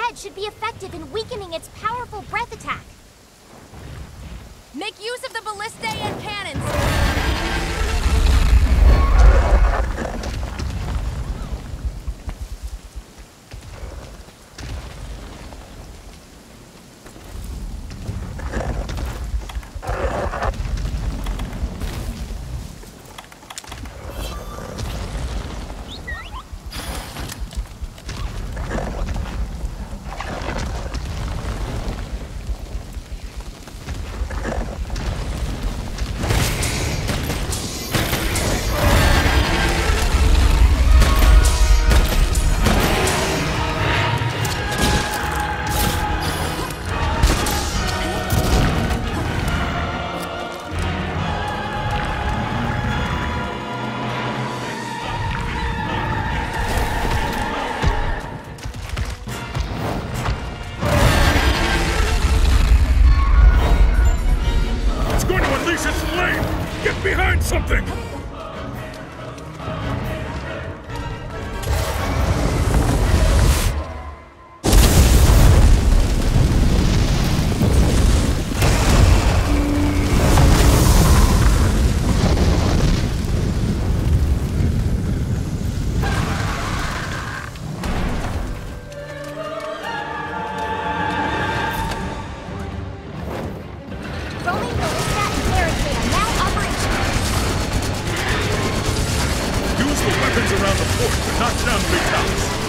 head should be effective in weakening its powerful breath attack. Make use of the ballistae and cannons! Get behind something! Use the weapons around the fort to knock down big house.